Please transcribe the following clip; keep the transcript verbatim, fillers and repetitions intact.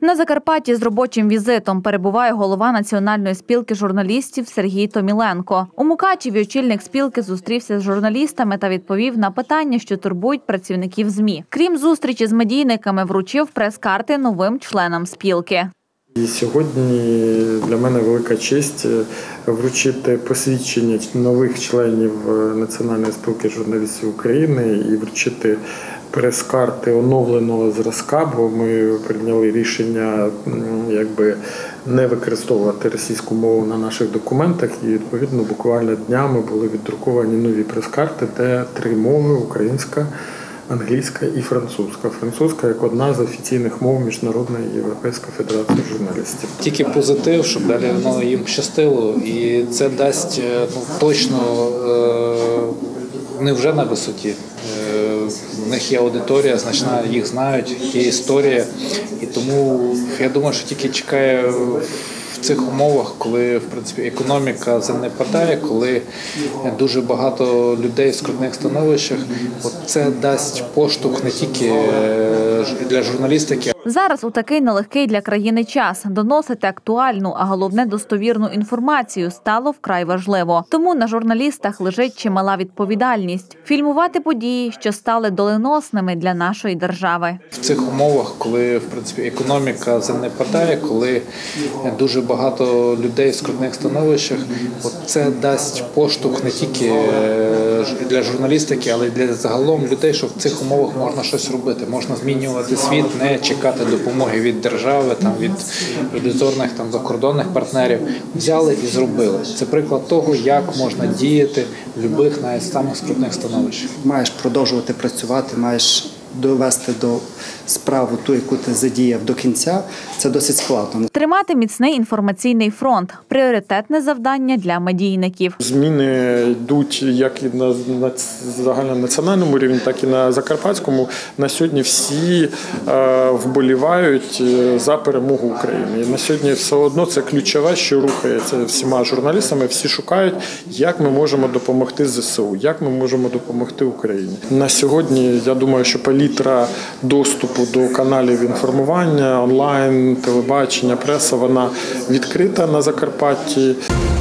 На Закарпатті з робочим візитом перебуває голова Національної спілки журналістів Сергій Томіленко. У Мукачеві очільник спілки зустрівся з журналістами та відповів на питання, що турбують працівників ЗМІ. Крім зустрічі з медійниками, вручив прес-карти новим членам спілки. І сьогодні для мене велика честь вручити посвідчення нових членів Національної спілки журналістів України і вручити прес-карти оновленого зразка, бо ми прийняли рішення якби не використовувати російську мову на наших документах, і відповідно буквально днями були віддруковані нові прес-карти, де три мови – українська, англійська і французька. Французька як одна з офіційних мов Міжнародної Європейської Федерації журналістів. Тільки позитив, щоб далі воно їм щастило, і це дасть ну, точно не вже на висоті. В них є аудиторія значна, їх знають, є історія, і тому я думаю, що тільки чекає в цих умовах, коли в принципі економіка занепадає, коли дуже багато людей в скрутних становищах, от це дасть поштовх не тільки для журналістики. Зараз у такий нелегкий для країни час доносити актуальну, а головне достовірну інформацію стало вкрай важливо. Тому на журналістах лежить чимала відповідальність – фільмувати події, що стали доленосними для нашої держави. В цих умовах, коли в принципі економіка занепадає, коли дуже багато людей в скрутних становищах, от це дасть поштовх не тільки для журналістики, але й для загалом людей, що в цих умовах можна щось робити, можна змінювати світ, не чекати допомоги від держави, там, від ілюзорних там, закордонних партнерів. Взяли і зробили. Це приклад того, як можна діяти в будь-яких навіть самих скрутних становищах. Маєш продовжувати працювати, маєш довести до справу ту, яку ти задіяв до кінця, це досить складно. Тримати міцний інформаційний фронт – пріоритетне завдання для медійників. Зміни йдуть як і на, на загальнонаціональному рівні, так і на закарпатському. На сьогодні всі е, вболівають за перемогу України. І на сьогодні все одно це ключове, що рухається всіма журналістами. Всі шукають, як ми можемо допомогти ЗСУ, як ми можемо допомогти Україні. На сьогодні, я думаю, що палітра доступу до каналів інформування, онлайн, телебачення, преса, вона відкрита на Закарпатті.